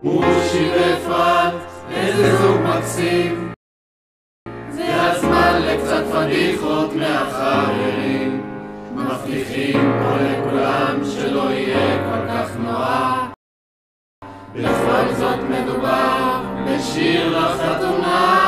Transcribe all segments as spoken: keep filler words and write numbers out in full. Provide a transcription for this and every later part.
מושי ואפרת, איזה זוג מקסים. זה הזמן לקצת פדיחות מהחברים. מבטיחים פה לכולם שלא יהיה כל כך נורא. בכל זאת מדובר בשיר לחתונה.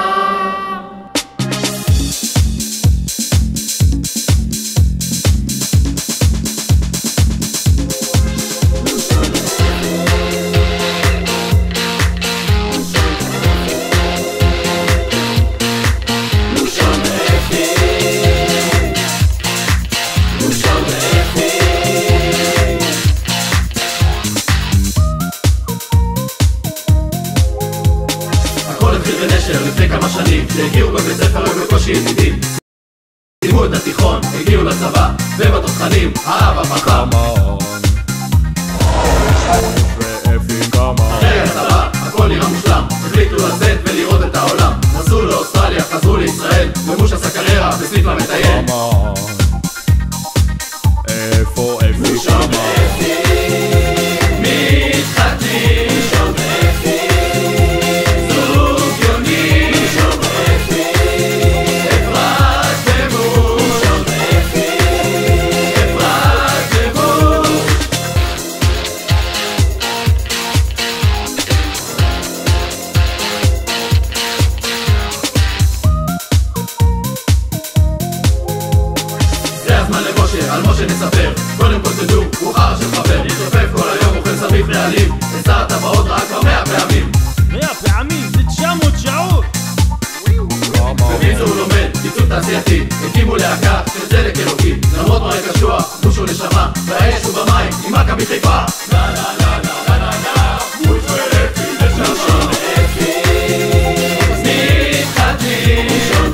לפני כמה שנים שהגיעו בבית ספר רק בקושי ידידים, סיימו את התיכון, הגיעו לצבא ובתותחנים האבא פחם אחרי הצבא הכל נראה מושלם, החליטו לצאת ולראות את העולם, נסעו לאוסטרליה, חזרו לישראל ומוש עשה קריירה בסניף למטייל. איפה אפי שמה על משה נספר, קודם כל תדעו, הוא חר של חבר נתרופף כל היום, אוכל סביב נעלים עשר הטבעות רק כבר מאה פעמים מאה פעמים? זה תשע מאות שעות! בקיצור הוא לומד, קיצור תעשייתי הקימו להקה של צדק אלוקי למרות מראה קשוח, מושו נשמה והאש ובמים עם מכבי חיפה. לה לה לה לה לה לה מוש ואפי נשמה מתחתנים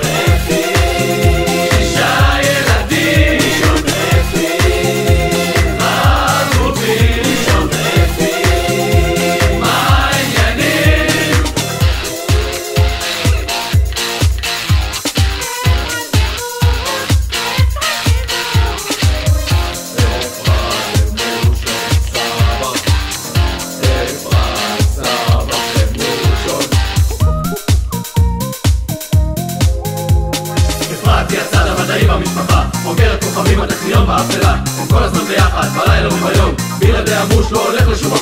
יצא למדעים במשפחה, חוקרת כוכבים בטכניון באפלה הם כל הזמן ביחד, בלילה וביום בלעדי המוש לא הולך לשום